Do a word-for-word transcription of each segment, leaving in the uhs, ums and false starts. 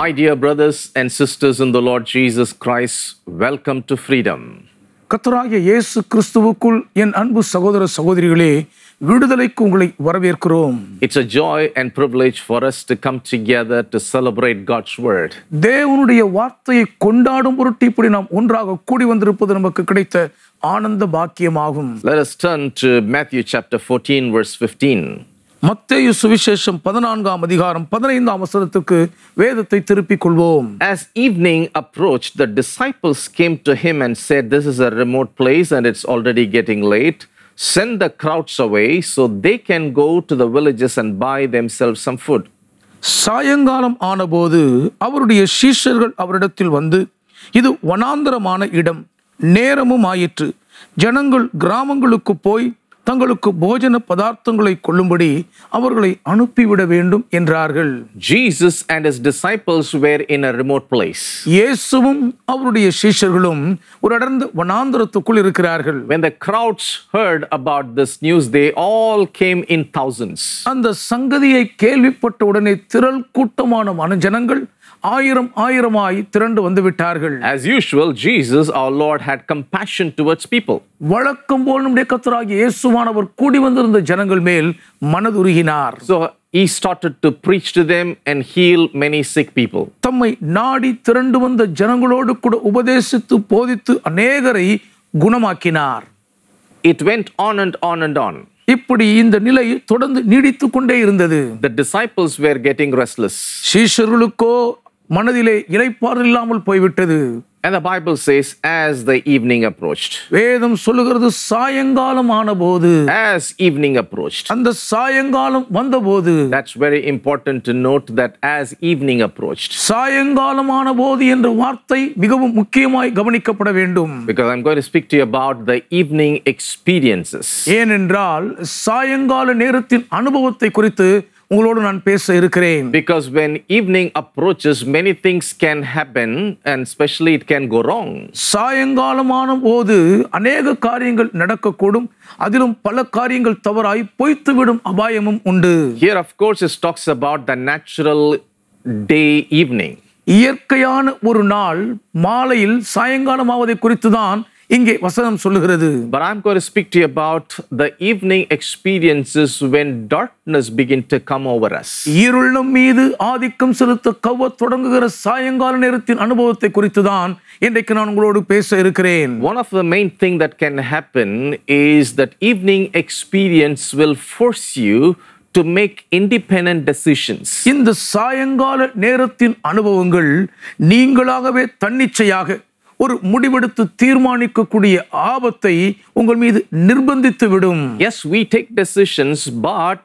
My dear brothers and sisters in the Lord Jesus Christ, welcome to freedom. கர்த்தராகிய இயேசு கிறிஸ்துவுக்குள் என் அன்பு சகோதர சகோதரிகளே, விடுதலைக்கு உங்களை வரவேற்கிறோம். It's a joy and privilege for us to come together to celebrate God's word. தேவனுடைய வார்த்தையை கொண்டாடும் பொருட்டு இப்படி நாம் ஒன்றாக கூடி வந்திருப்பது நமக்கு கிடைத்த ஆனந்த பாக்கியமாகும். Let us turn to Matthew chapter fourteen verse fifteen. மத்தேயு சுவிசேஷம் பதினான்காம் அதிகாரம் பதினைந்தாம் வசனத்துக்கு வேதத்தை திருப்பிக் கொள்வோம். As evening approached, the disciples came to him and said, "This is a remote place and it's already getting late. Send the crowds away so they can go to the villages and buy themselves some food." சாயங்காலம் ஆனபோது அவருடைய சீஷர்கள் அவரிடத்தில் வந்து, இது வனாந்தரமான இடம், நேரமும் ஆயிற்று, ஜனங்கள் கிராமங்களுக்கு போய் தங்களுக்கு போஜன பதார்த்தங்களை கொள்ளும்படி அவர்களை அனுப்பிவிட வேண்டும் என்றார்கள். Jesus and his disciples were in a remote place. இயேசுவும் அவருடைய சீஷர்களும் ஒரு அடர்ந்த வனாந்தரத்துக்குள் இருக்கிறார்கள். When the crowds heard about this news, they all came in thousands. அந்த சங்கதியை கேள்விப்பட்ட உடனே திரள் கூட்டமான ஜனங்கள் ஆயிரம் ஆயிரமாய் திரண்டு வந்து விட்டார்கள். As usual, Jesus our Lord had compassion towards people. வழக்கம் போல் நம்முடைய கர்த்தராகிய இயேசுவானவர் கூடி வந்திருந்த ஜனங்கள் மேல் மனதுருகினார். So he started to preach to them and heal many sick people. தம்மை நாடி திரண்டு வந்த ஜனங்களோடு கூட உபதேசித்து போதித்து அநேகரை குணமாக்கினார். It went on and on and on. இப்படி இந்த நிலை தொடர்ந்து நீடித்துக் கொண்டே இருந்தது. The disciples were getting restless. சீஷர்களுக்கோ மனதிலே இளைப்பாறுதல் இல்லாமல் போய்விட்டது. And the Bible says, as the evening approached. வேதம் சொல்லுகிறது, சாயங்காலம் ஆனபோது. As evening approached. அந்த சாயங்காலம் வந்தபோது. That's very important to note, that as evening approached. சாயங்காலம் ஆனபோது என்ற வார்த்தை மிகவும் முக்கியமாய் கவனிக்கப்பட வேண்டும். Because I'm going to speak to you about the evening experiences. ஏனென்றால் சாயங்கால நேரத்தின் அனுபவத்தை குறித்து உங்களோடு நான் பேச இருக்கிறேன். Because when evening approaches, many things can happen and especially it can go wrong. சாயங்காலமான போது அநேக காரியங்கள் நடக்கக்கூடும், அதிலும் பல காரியங்கள் தவறாய் பொய்த்துவிடும் அபாயமும் உண்டு. Here of course it talks about the natural day evening. இயற்கையான ஒரு நாள் மாலையில் சாயங்காலம் ஆவதை குறித்து தான் இங்கே வசனம் சொல்லுகிறது. But I'm going to speak to you about the evening experiences when darkness begin to come over us. இருள் நம் மீது ஆதிக்கம் செலுத்த கவ்வ தொடங்குகிற சாயங்கால நேரத்தின் அனுபவத்தை குறித்து தான் இன்றைக்கு நான் உங்களோடு பேச இருக்கிறேன். One of the main thing that can happen is that evening experience will force you to make independent decisions. இந்த சாயங்கால நேரத்தின் அனுபவங்கள் நீங்களாகவே தன்னிச்சையாக ஒரு முடிவெடுத்து தீர்மானிக்கக்கூடிய ஆபத்தை உங்கள் மீது நிர்பந்தித்து விடும். Yes, we take decisions, but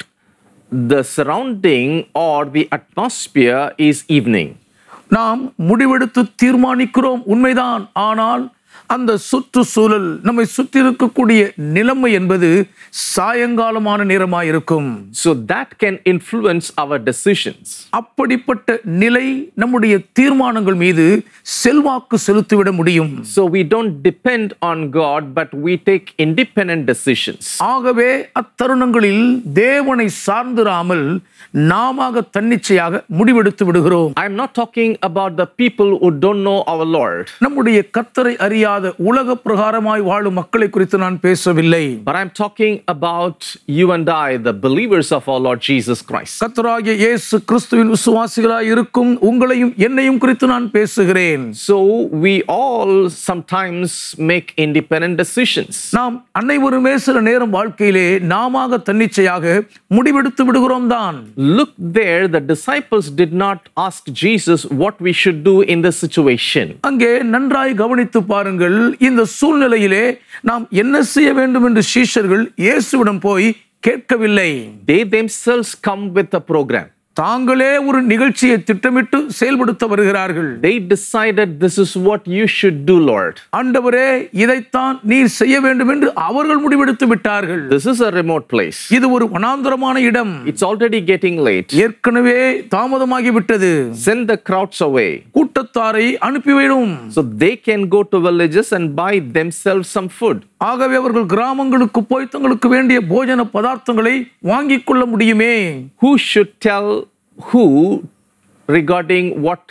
the surrounding or the atmosphere is evening. நாம் முடிவெடுத்து தீர்மானிக்கிறோம் உண்மைதான், ஆனால் அந்த சுற்றுச்சூழல் நம்மை சுற்றி இருக்கக்கூடிய நிலைமை என்பது சாயங்காலமான நேரமாயிருக்கும். So that can influence our decisions. அப்படிப்பட்ட நிலை நம்முடைய தீர்மானங்கள் மீது செல்வாக்கு செலுத்திவிட முடியும். So we don't depend on God, but we take independent decisions. ஆகவே அத்தருணங்களில் தேவனை சார்ந்திராமல் நாமாக தன்னிச்சையாக முடிவெடுத்து விடுகிறோம். I'm not talking about the people who don't know our Lord. நம்முடைய கர்த்தரை அறியாத உலக பிரகாரமாய் வாழும் மக்களை குறித்து நான் பேசவில்லை. But I'm talking about you and I, the believers of our Lord Jesus Christ. கர்த்தராகிய இயேசு கிறிஸ்துவின் விசுவாசிகளாய் இருக்கும் உங்களையும் என்னையும் குறித்து நான் பேசுகிறேன். So we all sometimes make independent decisions. நாம் அனைவருமே சில நேரம் வாழ்க்கையிலே நாமாக தன்னிச்சையாக முடிவெடுத்து விடுகிறோம் தான். Look there, the disciples did not ask Jesus what we should do in this situation. அங்கே நன்றாய் கவனித்து பாருங்கள், இந்த சூழ்நிலையிலே நாம் என்ன செய்ய வேண்டும் என்று சீஷர்கள் இயேசுவிடம் போய் கேட்கவில்லை. They themselves come with a program. தாங்களே ஒரு நிகழ்ச்சியை திட்டமிட்டு செயல்படுத்த வருகிறார்கள். They decided, this is what you should do, Lord. ஆண்டவரே, இதைத்தான் நீர் செய்ய வேண்டும் என்று அவர்கள் முடிவெடுத்து விட்டார்கள். This is a remote place. இது ஒரு வனாந்தரமான இடம். It's already getting late. ஏற்கனவே தாமதமாகி விட்டது. Send the crowds away. கூட்டத்தாரை அனுப்பிவிடும். So they can go to villages and buy themselves some food. ஆகவே அவர்கள் கிராமங்களுக்கு போய் தங்களுக்கு வேண்டிய போஜன பதார்த்தங்களை வாங்கிக் கொள்ள முடியுமே. Who should tell who regarding what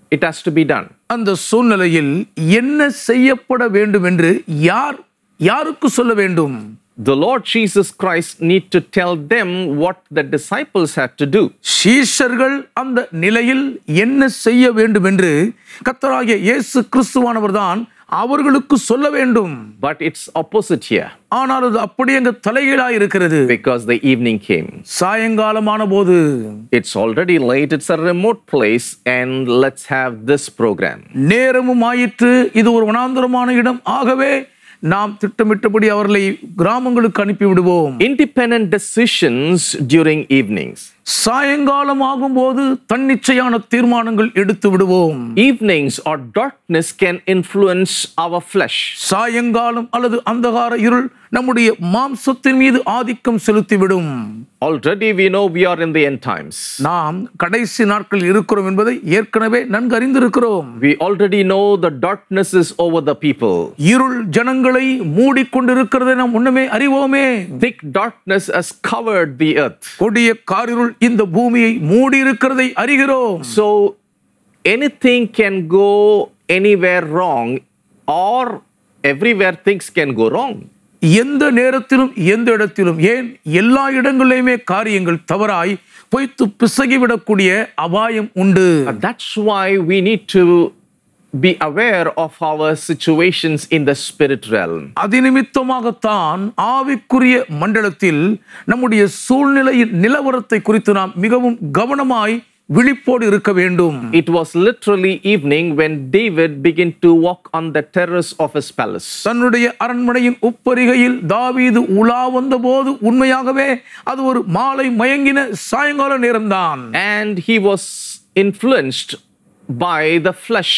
it has to be done. அந்த சூழ்நிலையில் என்ன செய்யப்பட வேண்டும் என்று யார் யாருக்கு சொல்ல வேண்டும்? The Lord Jesus Christ need to tell them what the disciples had to do. சீஷர்கள் அந்த நிலையில் என்ன செய்ய வேண்டும் என்று கர்த்தராகிய இயேசு கிறிஸ்துவானவர் தான் அவர்களுக்கு சொல்ல வேண்டும். But it's opposite here. ஆனால் அது அப்படியே அங்க தலைகீழாய் இருக்கிறது. Because the evening came. சாயங்காலமான போது It's already late. It's a remote place and let's have this program. நேரமும் ஆயிற்று. இது ஒரு வனாந்தரமான இடம். ஆகவே நாம் திட்டமிட்டபடி அவர்களை கிராமங்களுக்கு அனுப்பி விடுவோம். Independent decisions during evenings. சாயங்காலம் ஆகும்போது தன்னிச்சையான தீர்மானங்கள் எடுத்து விடுவோம். Evenings or darkness can influence our flesh. சாயங்காலம் அல்லது அந்தகார இருள் நம்முடைய மாம்சத்தின் மீது ஆதிக்கம் செலுத்திவிடும். Already we know we are in the end times. நாம் கடைசி நாட்களில் இருக்கிறோம் என்பதை ஏற்கனவே நன்கு அறிந்திருக்கிறோம். We already know the darkness is over the people. இருள் ஜனங்களை மூடிக்கொண்டிருக்கிறதை நாம் முன்னமே அறிவோமே. Thick darkness has covered the earth. கொடிய காரிருள் இந்த பூமியை மூடி இருக்கிறதை அறிகிறோம். So anything can go anywhere wrong or everywhere things can go wrong. எந்த நேரத்திலும் எந்த இடத்திலும் ஏன் எல்லா இடங்களிலுமே காரியங்கள் தவறாய் பொய்த்து பிசகிவிடக்கூடிய அபாயம் உண்டு. That's why we need to be aware of our situations in the spirit realm. அதிநிமித்தமாகத்தான் ஆவிக்குரிய மண்டலத்தில் நம்முடைய சூழ்நிலையின் நிலவரத்தை குறித்து நாம் மிகவும் கவனமாய் விழிப்போடு இருக்க வேண்டும். It was literally evening when David began to walk on the terrace of his palace. தன்னுடைய அரண்மனையின் உப்பரிகையில் தாவீது உலா வந்தபோது உண்மையாகவே அது ஒரு மாலை மயங்கின சாயங்கால நேரம்தான். And he was influenced by the flesh.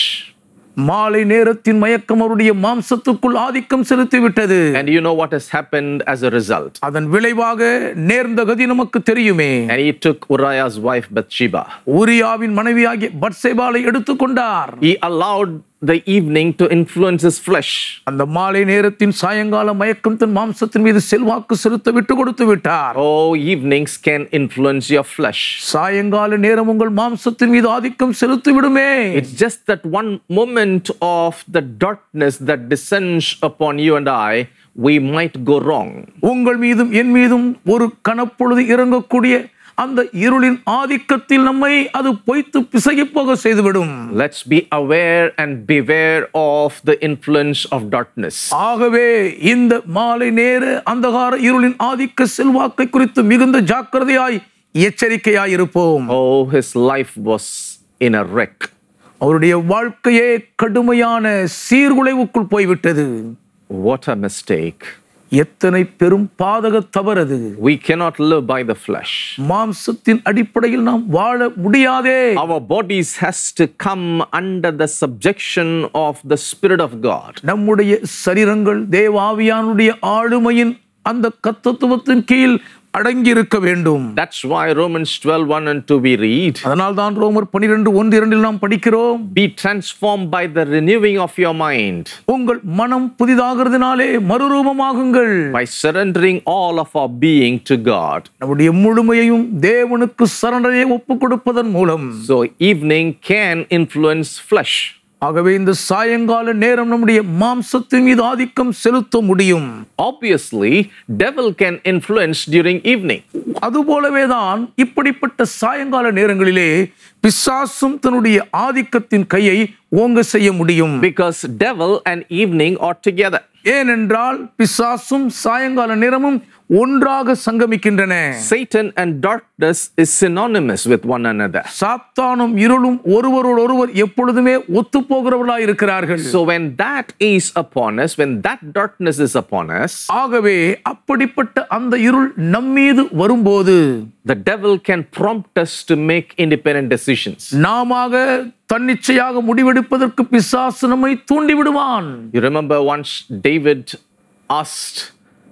மாலை நேரத்தின் மயக்கம் அவருடைய மாம்சத்துக்குள் ஆதிக்கம் செலுத்திவிட்டது. And you know what has happened as a result. அதன் விளைவாக நேர்ந்த கதி நமக்கு தெரியுமே. And he took Uriah's wife Bathsheba. ஊரியாவின் மனைவியாகிய பத்சேபாளை எடுத்துக்கொண்டார். He allowed the evening to influence his flesh. அந்த மாலை நேரத்தின் சாயங்கால மயக்கம் தன் மாம்சத்தின் மீது செல்வாக்கு செலுத்த விட்டு கொடுத்து விட்டார். Oh, evenings can influence your flesh. சாயங்கால நேரம் உங்கள் மாம்சத்தின் மீது ஆதிக்கம் செலுத்தி விடுமே. It's just that one moment of the darkness that descends upon you and I, we might go wrong. உங்கள் மீதும் என் மீதும் ஒரு கணப்பொழுது இறங்கக்கூடிய அந்த இருளின் ஆதிக்கத்தில் நம்மை அது பொய்த்து பிசகி போக செய்துவிடும். Let's be aware and beware of the influence of darkness. ஆகவே இந்த மாலை நேர அந்தகார இருளின் ஆதிக்க செல்வாக்கை குறித்து மிகுந்த ஜாக்கிரதையாய் எச்சரிக்கையாய் இருப்போம். Oh, his life was in a wreck. அவருடைய வாழ்க்கையே கடுமையான சீர்குலைவுக்குள் போய்விட்டது. What a mistake. எத்தனை பெரும் பாதக தவறது. We cannot live by the flesh. மாம்சத்தின் அடிப்படையில் நாம் வாழ முடியாதே. Our bodies has to come under the subjection of the Spirit of God. நம்முடைய சரீரங்கள் தேவாவியானுடைய ஆளுமையின் அந்த கர்த்தத்துவத்தின் கீழ் அடங்கி இருக்க வேண்டும். That's why Romans twelve one and two we read. அதனால் தான் ரோமர் பன்னிரண்டு ஒன்று இரண்டில் நாம் படிக்கிறோம். Be transformed by the renewing of your mind. உங்கள் மனம் புதிதாகிறதுனாலே மறுரூபமாகுங்கள். By surrendering all of our being to God. நம்முடைய முழுமையையும் தேவனுக்கு சரணடைய ஒப்புக் கொடுப்பதன் மூலம். So evening can influence flesh. ஆகவே இந்த சாயங்கால நேரம் நம்முடைய மாம்சத்தின் மீது ஆதிக்கம் செலுத்த முடியும். Obviously, devil can influence during evening. அதுபோலவேதான் இப்படிப்பட்ட சாயங்கால நேரங்களிலே பிசாசும் தன்னுடைய ஆதிக்கத்தின் கையை ஓங்க செய்ய முடியும். Because devil and evening are together. ஏனென்றால் பிசாசும் சாயங்கால நேரமும் ஒன்றாக சங்கமிக்கின்றன. Satan and darkness is synonymous with one another. சாத்தானும் இருளும் ஒருவரோடு ஒருவர் எப்பொழுதுமே ஒத்துப்போகிறவர்களாய் இருக்கிறார்கள். So when that is upon us, when that darkness is upon us, ஆகவே அப்படிப்பட்ட அந்த இருள் நம்மீது வரும்போது the devil can prompt us to make independent decisions. நாமாக தன்னிச்சையாக முடிவெடுப்பதற்கு பிசாசு நம்மை தூண்டி விடுவான். You remember once David asked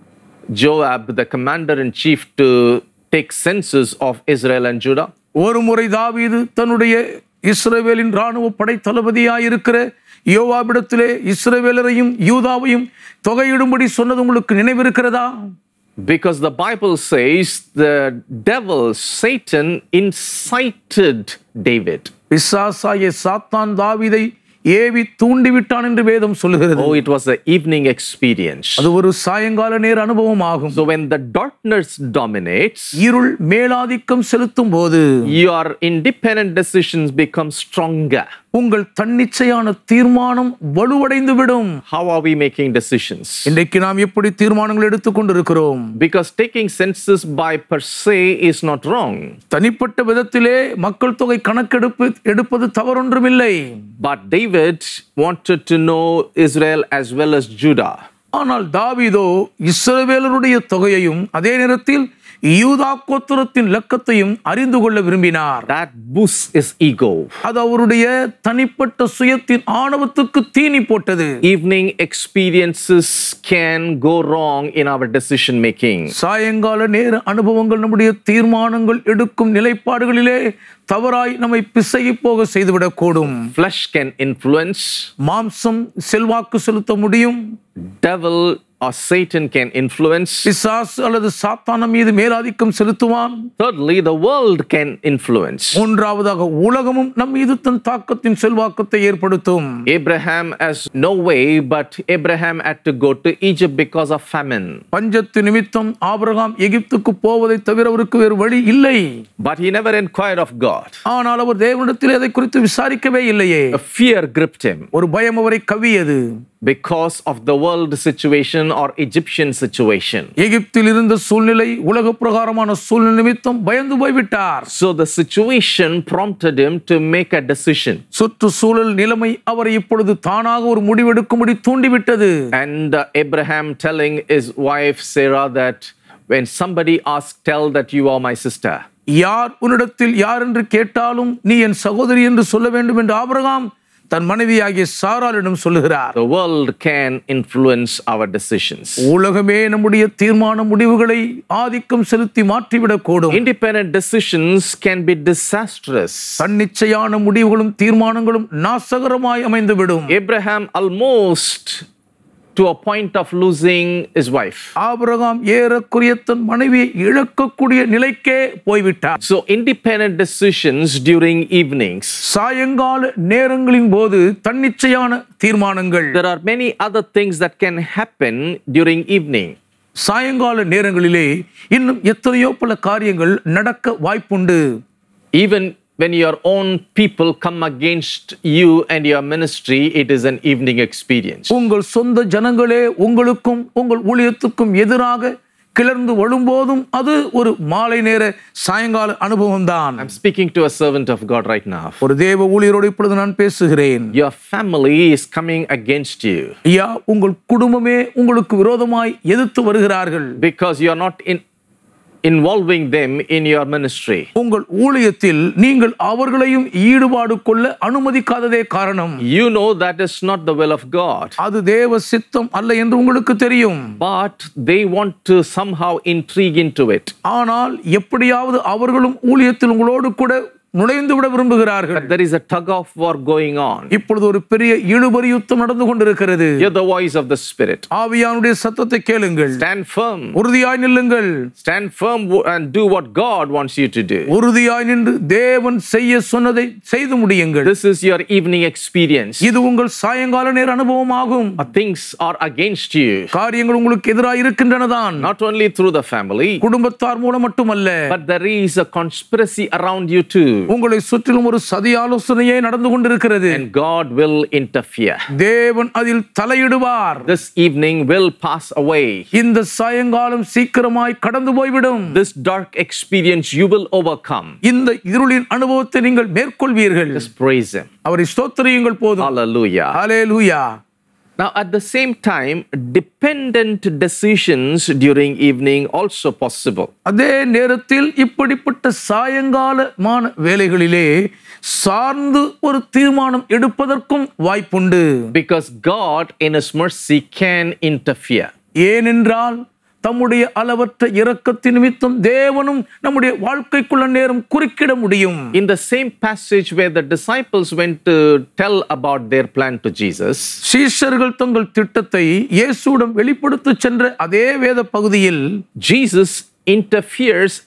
Joab, the commander-in-chief, to take census of Israel and Judah. ஒரு முறை தாவீது தன்னுடைய இஸ்ரவேலின் ராணுவ படை தளபதியாய் இருக்கிற யோவாபிடத்திலே இஸ்ரவேலரையும் யூதாவையும் தொகையிடும்படி சொன்னது உங்களுக்கு நினைவிருக்கிறதா? Because the Bible says the devil, Satan, incited David. பிசாசாகிய சாத்தான் தாவீதை ஏவி தூண்டிவிட்டான் என்று வேதம் சொல்லுகிறது. Oh, it was an evening experience. அது ஒரு சாயங்கால நேர அனுபவம் ஆகும். So when the darkness dominates, இருள் மேலாதிக்கம் செலுத்தும் போது your independent decisions become stronger. உங்கள் தன்னிச்சையான தீர்மானம் வலுவடைந்து விடும். How are we making decisions? இன்றைக்கு நாம் எப்படி தீர்மானங்கள் எடுத்துக் கொண்டிருக்கிறோம்? Because taking census by per se is not wrong. தனிப்பட்ட விதத்திலே மக்கள் தொகை கணக்கெடுப்பு எடுப்பது தவறொன்றுமில்லை. But David wanted to know Israel as well as Judah. ஆனால் தாவீதோ இஸ்ரவேலருடைய தொகையையும் அதே நேரத்தில் யூதா கோத்திரத்தின் இலக்கத்தையும் அறிந்து கொள்ள விரும்பினார். That boosts his ego. அது அவருடைய தனிப்பட்ட சுயத்தின் ஆணவத்துக்கு தீனி போட்டது. Evening experiences can go wrong in our decision making. சாயங்கால நேர அனுபவங்கள் நம்முடைய தீர்மானங்கள் எடுக்கும் நிலைப்பாடுகளிலே தவறாய் நம்மை பிசகி போக செய்துவிடக்கூடும். Flesh can influence. மாம்சம் செல்வாக்கு செலுத்த முடியும். Devil or Satan can influence. பிசாசு அல்லது சாத்தான் மீது மேலாதிக்கம் செலுத்துவான். Thirdly, the world can influence. மூன்றாவதாக உலகமும் நம் மீது தன் தாக்கத்தின் செல்வாக்கத்தை ஏற்படுத்தும். Abraham has no way, but Abraham had to go to Egypt because of famine. பஞ்சத்து நிமித்தம் ஆபிரகாம் எகிப்துக்கு போவதை தவிர அவருக்கு வேறு வழி இல்லை. But he never inquired of God. ஆனால் அவர் தேவனிடத்தில் அதை குறித்து விசாரிக்கவே இல்லையே. A fear gripped him. ஒரு பயம் அவரை கவ்வியது. Because of the world situation or Egyptian situation. எகிப்தில் இருந்த சூழ்நிலை உலக பிரகாரமான சூழ்நிலை நிமித்தம் பயந்து போய்விட்டார். So the situation prompted him to make a decision. சுற்று சூழல் நிலைமை அவரை இப்பொழுது தானாக ஒரு முடிவெடுக்கும்படி தூண்டிவிட்டது. And uh, Abraham telling his wife Sarah that when somebody asks, tell that you are my sister. யார் உன்னிடத்தில் யார் என்று கேட்டாலும் நீ என் சகோதரி என்று சொல்ல வேண்டும் என்று ஆபிரகாம் தன் மனைவியாகிய சாராளிடம் சொல்லுகிறார். The world can influence our decisions. உலகமே நம்முடைய தீர்மான முடிவுகளை ஆதிக்கம் செலுத்தி மாற்றிவிடக்கூடும். Independent decisions can be disastrous. தன்னிச்சையான முடிவுகளும் தீர்மானங்களும் நாசகரமாய் அமைந்துவிடும். Abraham almost to a point of losing his wife. Abraham ஏறக்குறைய தன் மனைவியை இழக்கக்கூடிய நிலைக்கே போய்விட்டார். So independent decisions during evenings. சாயங்கால நேரங்களின் போது தன்னிச்சையான தீர்மானங்கள். There are many other things that can happen during evening. சாயங்கால நேரங்களிலே இன்னும் எத்தனையோ பல காரியங்கள் நடக்க வாய்ப்புண்டு. Even when your own people come against you and your ministry, it is an evening experience. உங்கள் சொந்த ஜனங்களே உங்களுக்கும் உங்கள் ஊழியத்துக்கும் எதிராக கிளர்ந்து வழும்போதும் அது ஒரு மாலை நேர சாயங்கால அனுபவம் தான். I'm speaking to a servant of God right now. ஒரு தேவ ஊழியரோடு இப்பொழுது நான் பேசுகிறேன். Your family is coming against you. ஐயா, உங்கள் குடும்பமே உங்களுக்கு விரோதமாய் எதிர்த்து வருகிறார்கள். Because you are not in involving them in your ministry. உங்கள் ஊழியத்தில் நீங்கள் அவர்களையும் ஈடுபாடு கொள்ள அனுமதிக்காததே காரணம். You know that is not the will of God. அது தேவ சித்தம் அல்ல என்று உங்களுக்கு தெரியும். But they want to somehow intrigue into it. ஆனால் எப்படியாவது அவர்களும் ஊழியத்தில் உங்களோடு கூட நுழைந்து விட விரும்புகிறார்கள். But there is a tug of war going on. இப்பொழுது ஒரு பெரிய இழுபறி யுத்தம் நடந்து கொண்டிருக்கிறது. Hear the voice of the Spirit. ஆவியானுடைய சத்தத்தை கேளுங்கள். Stand firm. உறுதியாய் நில்லுங்கள். Stand firm and do what God wants you to do. உறுதியாய் நின்று தேவன் செய்ய சொன்னதை செய்து முடியுங்கள். This is your evening experience. இது உங்கள் சாயங்கால நேர அனுபவமாகும். Things are against you. காரியங்கள் உங்களுக்கு எதிராக இருக்கின்றனதான். Not only through the family, குடும்பத்தார் மூலம் மட்டுமல்ல, but there is a conspiracy around you too. உங்களை சுற்றிலும் ஒரு சதி ஆலோசனையே நடந்து கொண்டிருக்கிறது. And God will interfere. தேவன் அதில் தலையிடுவார். This evening will pass away. இந்த சாயங்காலம் சீக்கிரமாய் கடந்து போய்விடும். This dark experience you will overcome. இந்த இருளின் அனுபவத்தை நீங்கள் மேற்கொள்வீர்கள். Just praise Him. அவரை ஸ்தோத்திரியுங்கள் போதும். Hallelujah. Hallelujah. Now at the same time, dependent decisions during evening also possible. அதே நேரத்தில் இப்படிப்பட்ட சாயங்காலமான வேளைகளிலே சார்ந்து ஒரு தீர்மானம் எடுப்பதற்கும் வாய்ப்புண்டு. Because God in His mercy can interfere. ஏனென்றால் தம்முடைய அளவற்ற இரக்கத்தின் நிமித்தம் தேவனும் நம்முடைய வாழ்க்கைக்குள்ள நேரம் குறுக்கிட முடியும். In the same passage where the disciples went to tell about their plan to Jesus, சீஷர்கள் தங்கள் திட்டத்தை இயேசுவிடம் வெளிப்படுத்த சென்ற அதே வேத பகுதியில் Jesus interferes and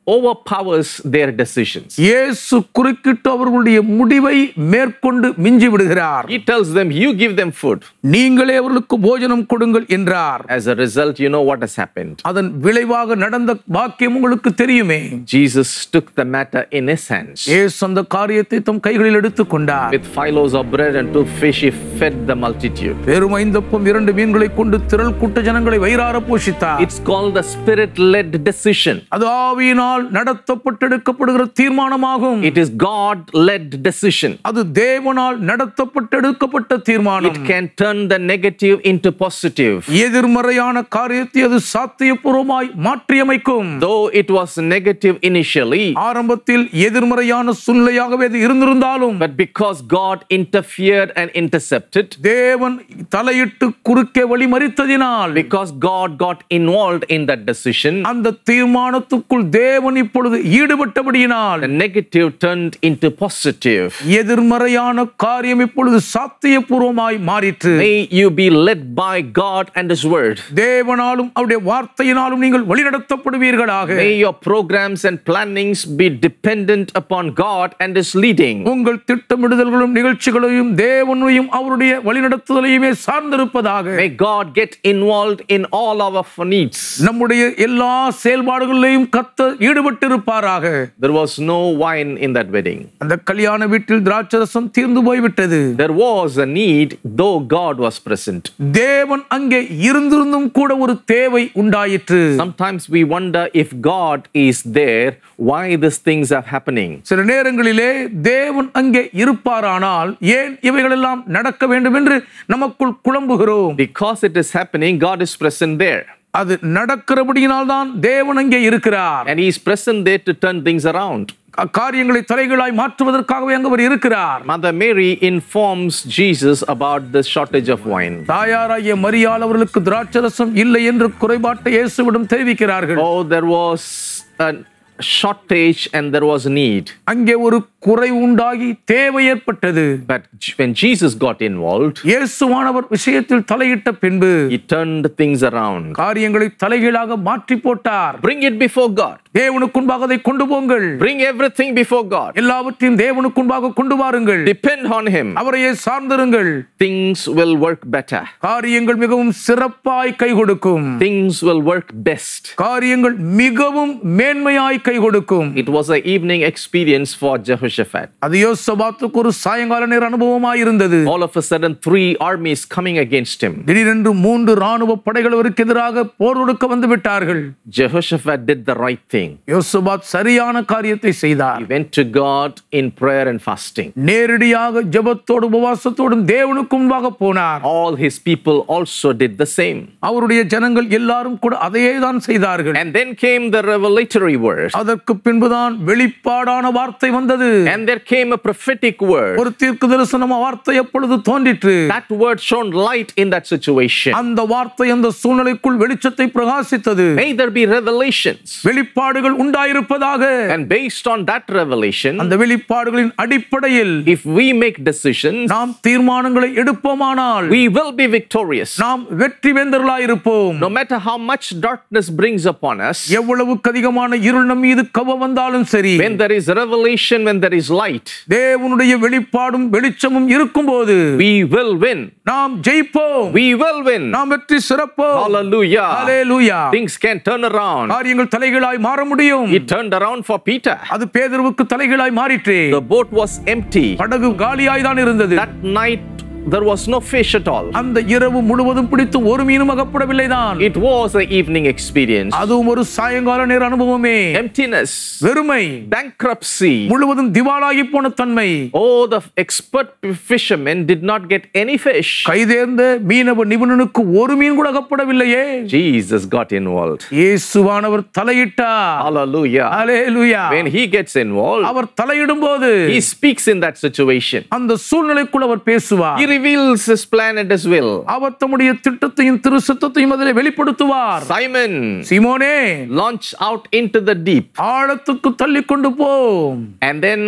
overpowers their decisions. இயேசு குறுக்கிட்டு அவர்களுடைய முடிவை மேற்கொண்டு மிஞ்சி விடுகிறார். He tells them, you give them food. நீங்களே அவர்களுக்கு போஜனம் கொடுங்கள் என்றார். As a result, you know what has happened. அதன் விளைவாக நடந்த வாக்கியம் உங்களுக்கு தெரியுமே. Jesus took the matter in his hands. இயேசு அந்த காரியத்தை தம் கைகளில் எடுத்துக் கொண்டார். With five loaves of bread and two fish, he fed the multitude. வெறும் ஐந்தப்பம் இரண்டு மீன்களை கொண்டு திரள் கூட்ட ஜனங்களை வயிறார போஷித்தார். It's called the spirit-led decision. அது ஆவியினால் நடத்தப்பட்டெடுக்கப்படுகிற தீர்மானமாகும். It is God-led decision. அது தேவனால் நடத்தப்பட்டெடுக்கப்பட்ட தீர்மானம். It can turn the negative into positive. எதிர்மறையான காரியத்தை அது சாத்தியபூர்வமாய் மாற்றியமைக்கும். Though it was negative initially, ஆரம்பத்தில் எதிர்மறையான சூழ்நிலையாகவே அது இருந்திருந்தாலும், but because God interfered and intercepted, தேவன் தலையிட்டு குறுக்கே வழிமறித்ததினால், because God got involved in that decision, அந்த தீர்மானத்துக்குள் தேவன் இப்பொழுது ஈடுபட்டபடியினால், the negative turned into positive. எதிர்மறையான காரியம் இப்பொழுது சாத்தியபூர்வமாய் மாறிற்று. May you be led by God and His Word. தேவனாலும் அவருடைய வார்த்தையினாலும் நீங்கள் வழிநடத்தப்படுவீர்களாக. May your programs and plannings be dependent upon God and His leading. உங்கள் திட்டமிடுதல்களும் நிகழ்ச்சிகளையும் தேவனையும் அவருடைய வழிநடத்துதலையுமே சார்ந்திருப்பதாக. May God get involved in all our needs. நம்முடைய எல்லா செயல்பாடுகளிலும் கர்த்தர் ஈடுபட்டிருப்பாராக. There was no wine in that wedding. அந்த கல்யாண வீட்டில் திராட்சரசம் தீர்ந்து போய்விட்டது. There was a need, though God was present. தேவன் அங்கே இருந்திருந்தும் கூட ஒரு தேவை உண்டாயிற்று. Sometimes we wonder if God is there, why these things are happening. சில நேரங்களிலே தேவன் அங்கே இருப்பாரானால் ஏன் இவைகள் எல்லாம் நடக்க வேண்டும் என்று நமக்குள் குழம்புகிறோம். Because it is happening, God is present there. அது நடக்கிறபடியினால் தான் தேவன் அங்கே இருக்கிறார். And He is present there to turn things around. காரியங்களை தலைகளாய் மாற்றுவதற்காகவே அங்கே அவர் இருக்கிறார். Mother Mary informs Jesus about the shortage of wine. தாயாராகிய மரியாள் அவர்களுக்கு திராட்சரசம் இல்லை என்று குறைபாட்டை இயேசுவிடம் தெரிவிக்கிறார்கள். Oh, there was a shortage and there was need. அங்கே ஒரு குறை உண்டாகி தேவை ஏற்பட்டது. But when Jesus got involved, இயேசுவானவர் விஷயத்தில் தலையிட்ட பின்பு He turned things around. காரியங்களை தலைகீழாக மாற்றி போட்டார். Bring it before God. தேவனுக்கு முன்பாக அதை கொண்டு போங்கள். Bring everything before God. எல்லாவற்றையும் தேவனுக்கு முன்பாக கொண்டு வாருங்கள். Depend on Him. அவரையே சார்ந்திருங்கள். Things will work better. காரியங்கள் மிகவும் சிறப்பாய் கை கொடுக்கும். Things will work best. காரியங்கள் மிகவும் மேன்மையாய் கை கொடுக்கும். It was an evening experience for Jehoshaphat. அது யோசபாத்துக்கு ஒரு சாயங்கால நேர அனுபவமாய் இருந்தது. All of a sudden, three armies coming against him. திடீரென்று மூன்று ராணுவ படைகள் அவருக்கு எதிராக போர் தொடுக்க வந்து விட்டார்கள். Jehoshaphat did the right thing. யோசபாத் சரியான காரியத்தை செய்தார். He went to God in prayer and fasting. நேரடியாக ஜெபத்தோடு உபவாசத்தோடும் தேவனுக்கு முன்பாக போனார். All his people also did the same. அவருடைய ஜனங்கள் எல்லாரும் கூட அதையே தான் செய்தார்கள். And then came the revelatory word. அதற்கு பின்புதான் வெளிப்பாடான வார்த்தை வந்தது. And there came a prophetic word. ஒரு தீர்க்கதரிசன வார்த்தை எப்பொழுது தோன்றிற்று. That word shone light in that situation. அந்த வார்த்தை அந்த சூழ்நிலைக்குள் வெளிச்சத்தை பிரகாசித்தது. May there be revelations. வெளிப்பாடுகள் உண்டாயிருப்பதாக. And based on that revelation, அந்த வெளிப்பாடுகளின் அடிப்படையில் if we make decisions, நாம் தீர்மானங்களை எடுப்போமானால் we will be victorious. நாம் வெற்றி வேந்தர்களாய் இருப்போம். No matter how much darkness brings upon us, எவ்வளவு அதிகமான இருள் நம் மீது கவ வந்தாலும் சரி, when there is revelation, when there is light, தேவனுடைய வெளிப்பாடும் வெளிச்சமும் இருக்கும்போது we will win. நாம் ஜெயிப்போம். We will win. நாம் வெற்றி சிறப்போம். Hallelujah. Hallelujah. Things can turn around. காரியங்கள் தலைகீழாய் மாற முடியும். It turned around for Peter. அது பேதுருவுக்கு தலைகீழாய் மாறிற்று. The boat was empty. படகு காலியாய் தான் இருந்தது. That night there was no fish at all. அந்த இரவு முழுவதும் பிடித்து ஒரு மீனும் அகப்படவில்லை தான். It was an evening experience. அதுவும் ஒரு சாயங்கால நேர அனுபவமே. Emptiness, வெறுமை, bankruptcy, முழுவதும் திவாலாகி போன தன்மை. Oh, the expert fishermen did not get any fish. கைதேர்ந்த மீனவ நிபுணனுக்கு ஒரு மீன் கூட அகப்படவில்லையே. Jesus got involved. இயேசுவானவர் தலையிட்டார். Hallelujah. Hallelujah. When he gets involved, our தலையிடும்போது he speaks in that situation. அந்த சூழ்நிலைக்குள் அவர் பேசுவார். He reveals his plan and his will. அவர் தம்முடைய திட்டத்தையும் திருச்சித்தத்தையும் அதிலே வெளிப்படுத்துவார். Simon, சீமோனே, launch out into the deep. ஆழத்துக்கு தள்ளி கொண்டு போ. And then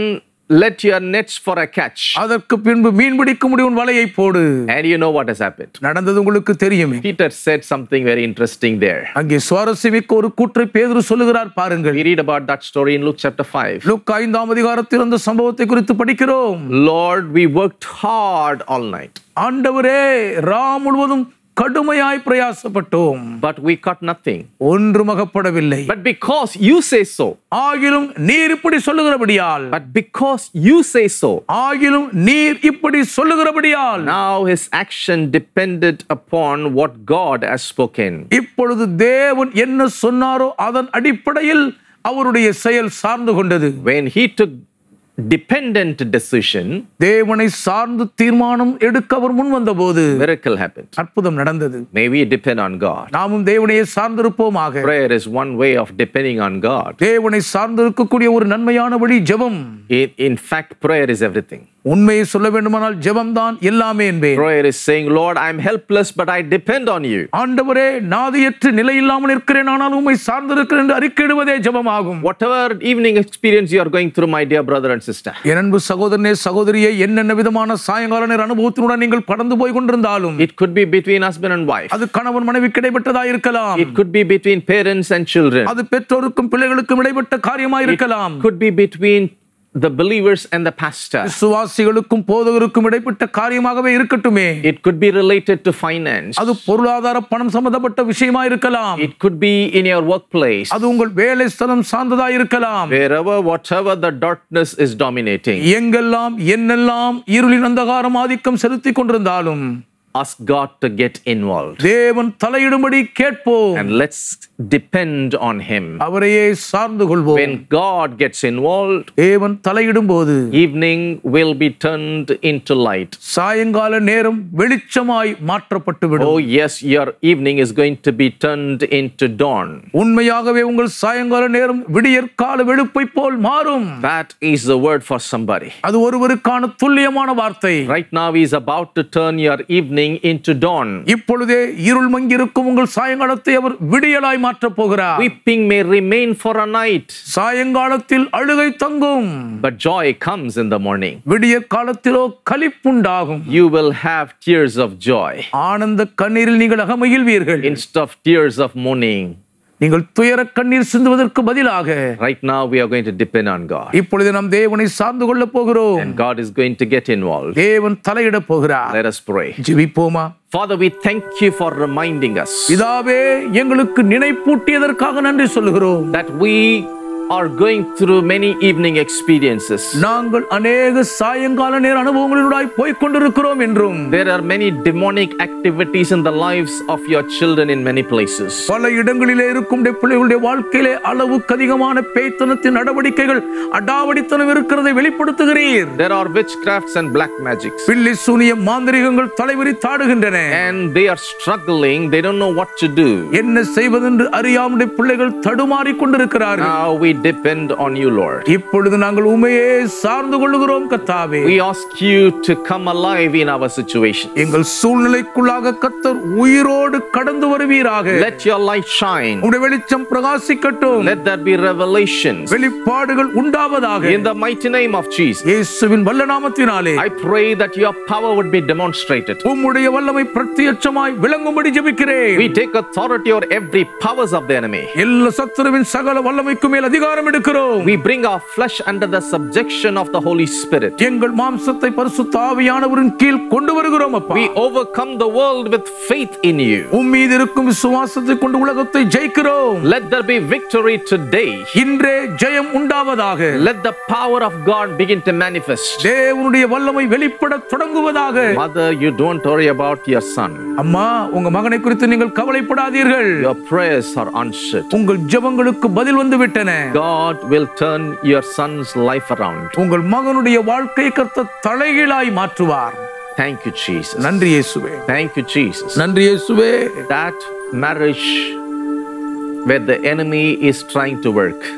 let your nets for a catch. அதற்கு பின்பு மீன் பிடிக்க முடியும் உன் வலையை போடு. And you know what has happened. நடந்தது உங்களுக்கு தெரியுமே. Peter said something very interesting there. அங்கே சுவாரஸ்யமிக்க ஒரு கூற்றை பேதுரு சொல்லுகிறார் பாருங்கள். We read about that story in Luke chapter five. லூக்கா ஐந்தாம் அதிகாரத்தில் அந்த சம்பவத்தை குறித்து படிக்கிறோம். Lord, we worked hard all night. ஆண்டவரே, ரா முழுவதும் கடுமையாய் பிரயாசப்பட்டோம். But we caught nothing. ஒன்றும் அகப்படவில்லை. But because you say so. ஆகிலும் நீர் இப்படி சொல்லுகிறபடியால். But because you say so. ஆகிலும் நீர் இப்படி சொல்லுகிறபடியால். Now his action depended upon what God has spoken. இப்பொழுது தேவன் என்ன சொன்னாரோ அதன் அடிப்படையில் அவருடைய செயல் சார்ந்து கொண்டது. When he took dependent decision, தேவனை சார்ந்து தீர்மானம் எடுக்க அவர் முன் வந்தபோது miracle happened. அற்புதம் நடந்தது. May we depend on God. நாமும் தேவனையே சார்ந்திருப்போமாக. Prayer is one way of depending on God. தேவனை சார்ந்திருக்கக்கூடிய ஒரு நன்மையான வழி ஜெபம். In, in fact, prayer is everything. உண்மையை சொல்ல வேண்டுமானால் ஜெபம் தான் எல்லாமே என்பேன். Prayer is saying, Lord, I am helpless, but I depend on you. ஆண்டவரே, நாதியற்று நிலை இல்லாமல் இருக்கிறேன், ஆனால் உம்மை சார்ந்திருக்கிறேன் என்று அறிக்கையிடுவதே ஜெபமாகும். Whatever evening experience you are going through, my dear brother and sister. என் அன்பு சகோதரனே, சகோதரியே, என்னென்ன விதமான சாயங்கால நேர அனுபவத்தினுடன் நீங்கள் கடந்து போய் கொண்டிருந்தாலும், it could be between husband and wife. அது கணவன் மனைவிக்கு இடைப்பட்டதா இருக்கலாம். It could be between parents and children. அது பெற்றோருக்கும் பிள்ளைகளுக்கும் இடைப்பட்ட காரியமா இருக்கலாம். It could be between the believers and the pastor. விசுவாசிகளுக்கும் போதகருக்கும் இடைப்பட்ட காரியமாகவே இருக்கட்டுமே. It could be related to finance. அது பொருளாதார பணம் சம்பந்தப்பட்ட விஷயமா இருக்கலாம். It could be in your workplace. அது உங்கள் வேலை ஸ்தலம் சார்ந்ததா இருக்கலாம். Wherever, whatever the darkness is dominating. எங்கெல்லாம் என்னெல்லாம் இருளின் அந்தகாரம் ஆதிக்கம் செலுத்திக் கொண்டிருந்தாலும், ask God to get involved. தேவன் தலையிடும்படி கேட்போம். And let's depend on him. அவரையே சார்ந்து கொள்வோம். When God gets involved, தேவன் தலையிடும்போது evening will be turned into light. சாயங்கால நேரம் வெளிச்சமாய் மாற்றப்பட்டு விடும். Oh yes, your evening is going to be turned into dawn. உண்மையாகவே உங்கள் சாயங்கால நேரம் விடியற்கால வெளுப்பை போல் மாறும். That is the word for somebody. அது ஒருவருக்கான துல்லியமான வார்த்தை. Right now he is about to turn your evening into dawn. இப்பொழுதே இருள் மங்கியிருக்கும் உங்கள் சாயங்காலத்தை அவர் விடியலாய் மாற்றப் போகிறார். Weeping may remain for a night. சாயங்காலத்தில் அழுகை தங்கும். But joy comes in the morning. விடியற் காலத்திலோ களிப்புண்டாகும். You will have tears of joy. ஆனந்த கண்ணீரில் நீங்கள் அகமகிழ்வீர்கள். Instead of tears of mourning. நீங்கள் துயர கண்ணீர் சிந்துவதற்கு பதிலாக right now we are going to depend on God. இப்பொழுது நாம் தேவனை சார்ந்து கொள்ள போகிறோம். And God is going to get involved. தேவன் தலையிட போகிறார். Let us pray. ஜெபிப்போமா? Father, we thank you for reminding us. பிதாவே, எங்களுக்கு நினைப்பூட்டியதற்காக நன்றி சொல்கிறோம். That we are going through many evening experiences. நாங்கள் अनेक சாயங்கால நேர அனுபவங்களிலூடாய் போய் கொண்டிருக்கிறோம் என்றும், there are many demonic activities in the lives of your children in many places. பல இடங்களிலே இருக்கும் பிள்ளைகளுடைய வாழ்க்கையிலே அளவுக்கு அதிகமான பேய்த்தனத்தின் நடவடிக்கைகள் அடாவடித்தனம் இருக்கிறதை வெளிப்படுத்துகிறீர். There are witchcrafts and black magics. பில்லி சூனிய மாந்திரிகங்கள் தலைவிரித்தாடுகின்றன. And they are struggling, they don't know what to do. என்ன செய்வதென்று அறியாமல் பிள்ளைகள் தடுமாறிக் கொண்டிருக்கிறார்கள். Now we depend on you, Lord. இப்பொழுது நாங்கள் உம்மையே சார்ந்து கொள்கிறோம் கர்த்தாவே. We ask you to come alive in our situation. எங்கள் சூழ்நிலைக்குள்ளாக கர்த்தர் உயிரோடு கடந்து வருவீராக. Let your light shine. உம்முடைய வெளிச்சம் பிரகாசிக்கட்டும். Let there be revelations. வெளிப்பாடுகள் உண்டாவதாக. In the mighty name of Jesus. இயேசுவின் வல்ல நாமத்தினாலே I pray that your power would be demonstrated. உம்முடைய வல்லமை பிரத்யட்சமாய் விளங்கும்படி ஜெபிக்கிறேன். We take authority over every powers of the enemy. எல்லா சத்துருவின் சகல வல்லமைக்கும் மேல் அதிகாரம் எடுக்கிறோம். We bring our flesh under the subjection of the Holy Spirit. எங்கள் மாம்சத்தை பரிசுத்த ஆவியானவரின் கீழ் கொண்டு வருகிறோம் அப்பா. We overcome the world with faith in you. உம்மீது இருக்கும் விசுவாசத்தை கொண்டு உலகத்தை ஜெயிக்கிறோம். Let there be victory today. இன்றே ஜெயம் உண்டாவதாக. Let the power of God begin to manifest. தேவனுடைய வல்லமை வெளிப்பட தொடங்குவதாக. Mother, you don't worry about your son. அம்மா, உங்க மகனை குறித்து நீங்கள் கவலைப்படாதீர்கள். Your prayers are answered. உங்கள் ஜெபங்களுக்கு பதில் வந்து விட்டன. God will turn your son's life around. உங்கள் மகனுடைய வாழ்க்கையை கர்த்தர் தலைகீழாய் மாற்றுவார். Thank you, Jesus. நன்றி இயேசுவே. Thank you, Jesus. நன்றி இயேசுவே. That marriage where the enemy is trying to work.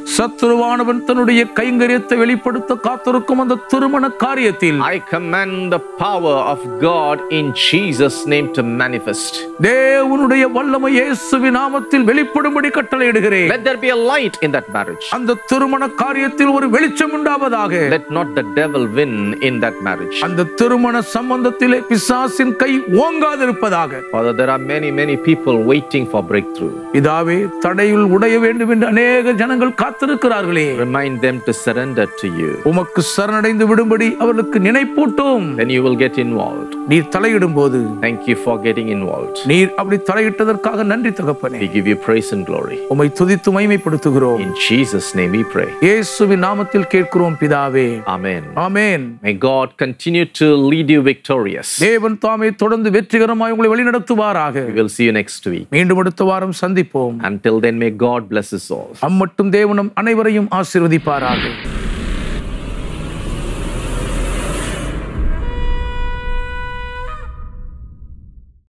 சத்துருவானவன் தன்னுடைய கைங்கரியத்தை வெளிப்படுத்த காத்திருக்கும் அந்த திருமண காரியத்தில் I command the power of God in Jesus' name to manifest. தேவனுடைய வல்லமை இயேசுவின் நாமத்தில் வெளிப்படும்படி கட்டளையிடுகிறேன். Let there be a light in that marriage. அந்த திருமண காரியத்தில் ஒரு வெளிச்சம் உண்டாவதாக. Let not the devil win in that marriage. அந்த திருமண சம்பந்தத்திலே பிசாசின் கை ஓங்காதிருப்பதாக. Father, there are many many people waiting for breakthrough. பிதாவே, தடையில் உடைய வேண்டும் என்று அநேக ஜனங்கள் காத்திருக்கிறார்களே. Remind them to surrender to you. உமக்கு சரணடைந்து விடும்படி அவர்களுக்கு நினைப்பூட்டும். Then you will get involved. நீர் தலையிடும்போது Thank you for getting involved. நீர் அப்படி தலையிட்டதற்காக நன்றி தகப்பனே. We give you praise and glory. உம்மை துதித்து மகிமைப்படுத்துகிறோம். In Jesus' name we pray. இயேசுவின் நாமத்தில் கேட்கிறோம் பிதாவே. Amen. Amen. May God continue to lead you victorious. தேவன் தாமே தொடர்ந்து வெற்றிகரமாய் உங்களை வழிநடத்துவாராக. We will see you next week. மீண்டும் அடுத்த வாரம் சந்திப்போம். Until then, may God bless us all. அம்மட்டும் தேவனும் அனைவரையும் ஆசீர்வதிப்பாராக.